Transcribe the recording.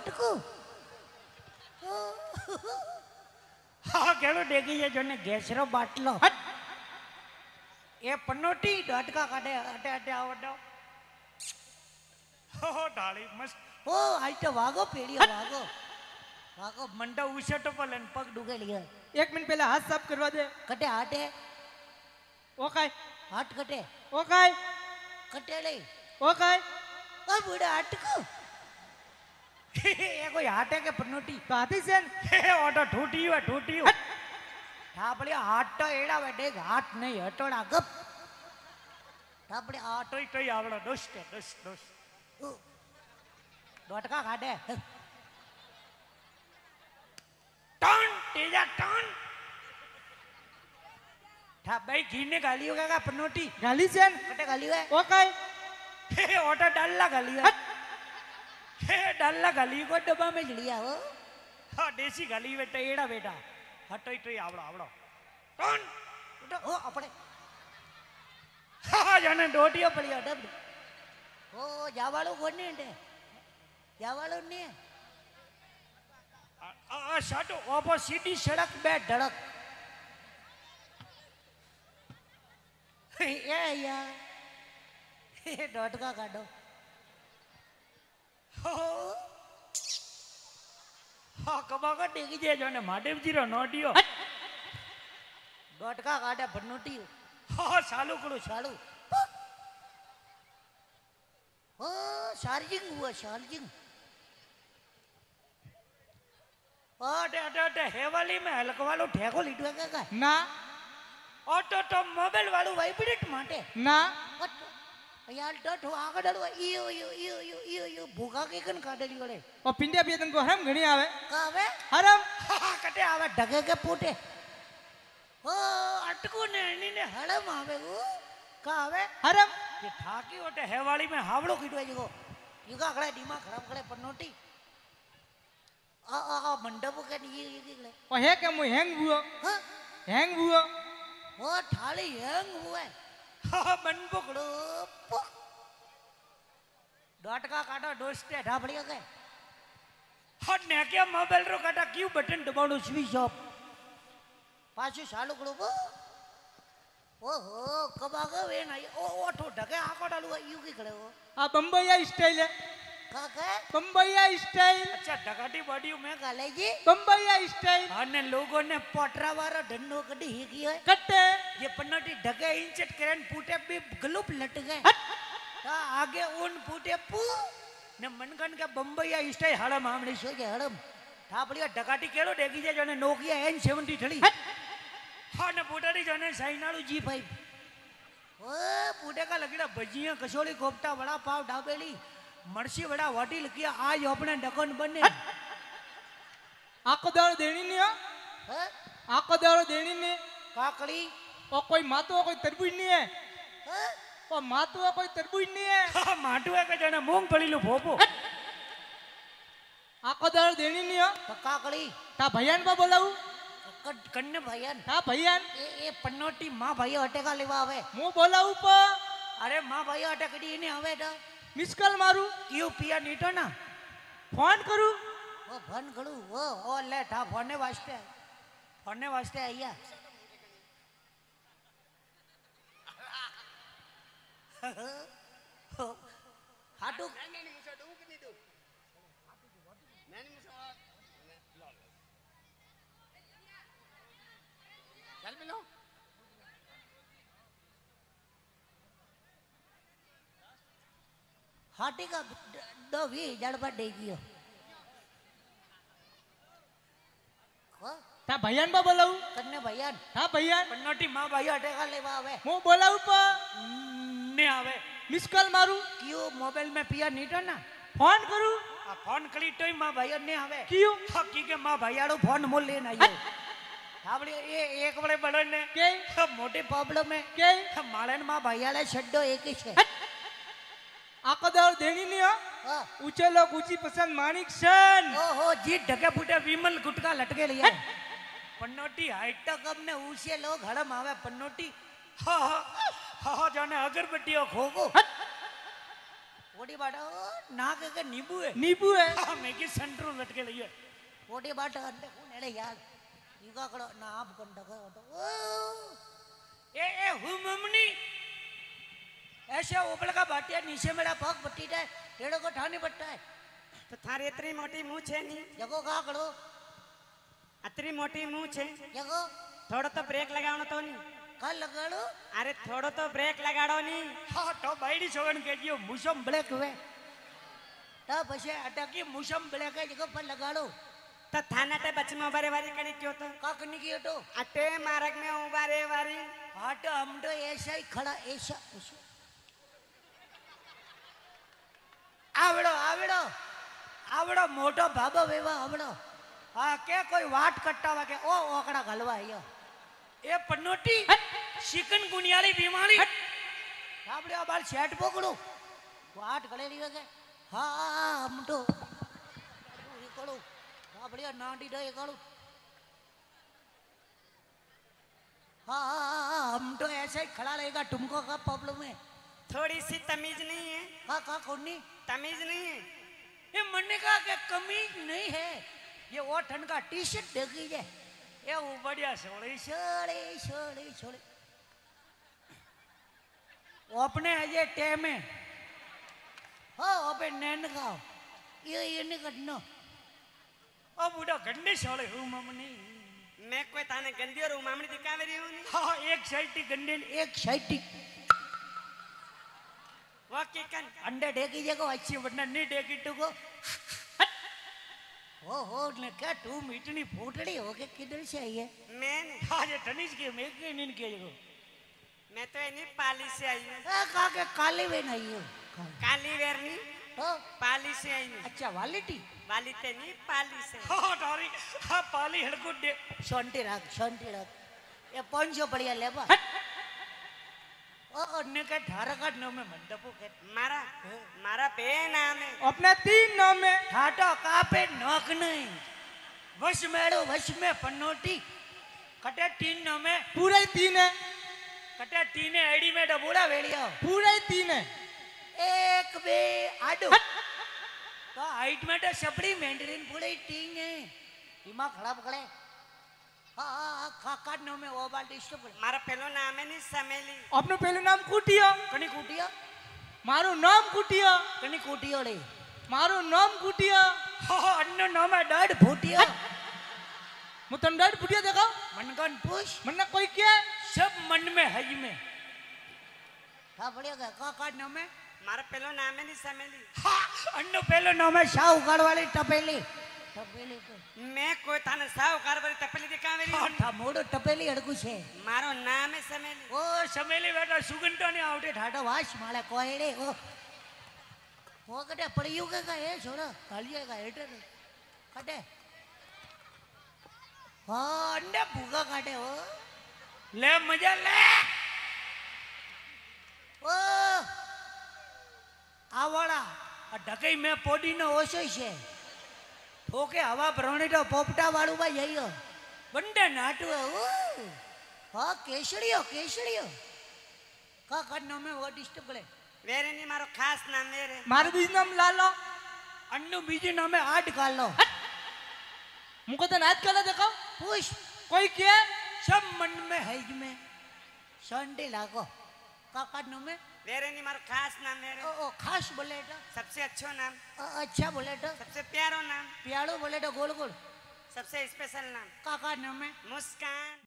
अटको हाँ केड़ो डेगी है जो ने गैस रो बाटलो ये पन्नोटी डटका काटे अटे अटे आवडो हो डाली मस्त ओ आई तो वागो पेड़िया वागो वागो मंडा उसे तो पलन पग डूगे लिया 1 मिनट पहले हाथ साफ करवा दे कटे हाटे ओके हाट कटे ओके कटे ले ओके ओ बूढ़ा अटको ये कोई हाटे के पन्नोटी काती सेन हे ओटो ठूटी ठापड़े हाट तो एड़ा बैठे हाट नहीं हटोड़ा गप ठापड़े हाट टोई टोई आवड़ो दोस्ते दोस्त डोटका काटे टन तेजा टन ठा भाई घीने गाली होगा का पन्नोटी गाली सेन कटे गाली है ओके हे ओटो डालला गाली है हे डालला गाली को डब्बा में लिया हो हाँ देसी गाली बेटा एड़ा बेटा हटोई टोई आवड़ो आवड़ो टन उठो ओ अपने हाँ जाने डोटियो पड़ी डब ओ जावालो कोण नहीं है जावालो नहीं है आ शाटो ओपो सीधी सड़क बे धड़क ये या ये डोटका काटो हाँ कबागा डेगी जे जो ने महादेव जी रो नोटियो डोटका काटे पन्नोटी हाँ सालू करो चालू ओ चार्जिंग हुआ चार्जिंग अटे अटे अटे हेवाली में हलक वालो ठेको लीटवा का ना ऑटो तो मोबाइल वालो वाइब्रेट माटे ना यार डठो आगे डड़वा इयो इयो इयो इयो इयो इयो भूखा के कन काटेली वड़े और पिंडिया भी तनको हरम घणी आवे कावे हरम कटे आवे ढगे के पूटे ओ अटको ने ने हड़म आवे वो कावे हरम ये ठाकी ओटे हेवाली में हावड़ो किटवा जगो युगा खड़े दिमाग खराब खड़े पन्नोटी आ मंडप के ये ले और है के मु हैंग हुओ हां हैंग हुओ ओ थाली हैंग हुए हाँ बन पकड़ो डोटका काटो दोस्ते ढाबड़िया के हट ने क्या मोबाइल रो काटा क्यों बटन दबाणो स्विच ऑफ पाछू चालू करो बो ओहो कबागा वे ना ओ ओठो ढके आको डालू यू की खड़े हो आ बम्बईया स्टाइल है काका बम्बईया स्टाइल अच्छा डगाटी बॉडी में काले जी बम्बईया स्टाइल अने लोगों ने पोटरा वाला डंडो कडी ही की है कट्टे ये पन्नटी ढके इंचट करन फूटे भी गलुप लट गए ता आगे उन फूटे पू ने मनकन के बम्बईया स्टाइल हड़म हमने सो के हड़म ठापड़िया डगाटी केड़ो डेगी जे जोने नोकिया N70 ठड़ी हाँ ने फूटाड़ी जोने साइनालू G5 ओ फूटे का लगड़ा भजिया कचौड़ी कोफ्ता बड़ा पाव ढाबेली मर्सी बड़ा वाटी लकिया आज अपने डकन बने आको दाल देनी नहीं है आको दाल देनी नहीं काकड़ी और कोई मातो कोई तरबूज नहीं है और मातो कोई तरबूज नहीं है हाँ माटू है के जोने मूंगफली लो भोपो आको दाल देनी नहीं है काकड़ी ता भैयान बा बोलाऊ कन्ने भैयान ता भैयान ए पन्नोटी मां भाई हटे का लेवा आवे मु बोलाऊ प अरे मां भाई हटे कडी ने आवे ता मिस कॉल मारू क्यों पिया नीटो ना फोन करू ओ फोन करू ओ ले था फोने वास्ते आइया हाटू चल मिलो हाटी का दो भी जड़बा देगी ता भैयान बा बोलाऊ कन्ने भैयान ता भैयान पन्नटी मां भाई हटे का लेवा आवे मु बोलाऊ प ने आवे मिस कॉल मारू क्यों मोबाइल में पिया नीटो ना फोन करू आ फोन करी तो मां भाई ने आवे क्यों हकी के मां भाईयाड़ो फोन मोल लेन आइयो हावड़े ये एक बड़े बड़े ने के मोटे प्रॉब्लम है के मालन मां भैयाड़े छड्डो एक ही छे आको दाल देनी नहीं है ऊंचे लोग ऊंची पसंद मानिक सन ओहो जी ढके फुटे विमल गुटका लटके लिया पन्नोटी हाइट कब ने ऊंचे लोग हड़म आवे पन्नोटी हाँ हाँ हाँ जाने अगरबत्ती खो को ओडी बाटा ना के नींबू है नींबू है हाँ, मैं की संतरू लटके लई है ओडी बाटा अंडे कौन एड़े यार इका कड़ो ना आप कंड का ए हूँ मम्मी ऐसे ऊपर का बाटिया नीचे मेरा पग बट्टी जाए टेढ़ो को ठाने बट्टा है तो थारी इतनी मोटी मुंह छे नी जगो का करो अतरी मोटी मुंह छे जगो थोड़ो तो ब्रेक लगावनो तो नी का लगाड़ो अरे थोड़ो तो ब्रेक लगाड़ो नी हाँ तो बाईडी सोगन के जियो मुसम ब्लैक हुए तब पछे अटकी मुसम ब्लैक है जगह पर लगाड़ो तो थाना ते बच में उबारे वारी करी क्यों तो का करने की तो अटे मार्ग में उबारे वारी हट हम तो ऐसा ही खड़ा ऐसा ऐसा आवड़ो आवड़ो आवड़ो मोटो बाबा वेवा आवड़ो हाँ के कोई वाट कट्टावा के ओ ओकड़ा गलवा आयो ए पन्नोटी चिकन गुनियाली बीमारी आपड़े बाल सेट पकड़ो वाट गले ली के हाँ हम तो करो बढ़िया नाडी डे करो हाँ हम तो ऐसे ही खड़ा रहेगा तुमको का प्रॉब्लम है थोड़ी सी तमीज नहीं है का कौन तमीज नहीं है ये मन्ने का के कमीज नहीं है ये वो ठंड का टी शर्ट देखी है ए वो बढ़िया सोड़ी छोड़े छोड़े छोड़े वो अपने अजय टेम है हो अबे नैन खाओ ये नहीं करना ओ बूढ़ा गंडे सोड़े हूँ मम्मी मैं कोई थाने गंदी और उमामणी दिखावे रही हूँ नी हाँ एक साइड टी गंडे एक साइड वो किकन अंडे डेकी जगह अच्छी वरना नहीं डेगी टू को हो ने क्या तू मीटनी फूटड़ी हो के किधर से आई है मैंने हाँ ये टनीज के मैं के नहीं किया ये मैं तो इन्हीं पाली से आई हूँ का के काली वे नहीं हो काली वेरनी तो पाली से आई हूँ अच्छा वालिटी वाली ते नहीं पाली से हाँ तारी हाँ पाली हड़को दे शांति रख ये 500 बढ़िया लेबा ओ ने के ठारा का नो में मंडपो के मारा मारा बे नाम है अपना 3 नाम है ठाटो का पे नोक नहीं वश में पन्नोटी कटे तीन नो में पूरा ही 3 है कटे तीन आईडी में डबूड़ा वेड़ियो पूरा ही 3 है एक बे आडो तो हाइट में तो सबड़ी मेंटेन पूरे टींग है दिमाग खराब पकड़े हाँ खा नो में वो बाल डिस्टर्ब कर मारा पहलो नाम है नी समेली अपनो पहलो नाम कुटिया कनी कुटिया मारो नाम कुटिया कनी कुटियो रे मारो नाम कुटिया हाँ अन्नो नाम है डड फूटिया मु तन डाड कुटिया देखो मनकन पुश मन्ना कोई क्या सब मन में हज में हाँ बढ़िया का नो में मारा पहलो नाम है नी समेली हाँ अन्नो पहलो नाम है शाह उगाड़ वाली टपेली को मैं कोई थाने साहूकार वाली तपली दिखावे रही हाँ हूँ था मोड़ो टपेली अड़कू छे मारो नाम है समेली ओ समेली बेटा सुगंधो नहीं आवटे ठाडो वाश माले कोयड़े ओ वो कटे पड़ियो के का है छोरा कालिया का हेटर कटे हाँ अंडे भूगा काटे हो ले मजा ले ओ आवड़ा ढकई में पोडी नो ओसो छे ओके हवा भरणी तो पोपटा वालू भाई यही बंडे नाटू है ओ हाँ केसड़ियो का करनो में वो डिस्टर्ब करे वेरे नहीं मारो खास नाम वेरे मारो बीज नाम लालो अन्नो बीजे नाम है आठ काल लो मुको तो नाच कला देखो पुष कोई क्या सब मन में है में संडे लागो का करनो में वेरे नहीं मारो खास नाम वेरे ओ खास बोले तो सबसे अच्छो नाम अच्छा बोले तो सबसे प्यारो नाम प्यारो बोले तो गोल गोल सबसे स्पेशल नाम का करनो में मुस्कान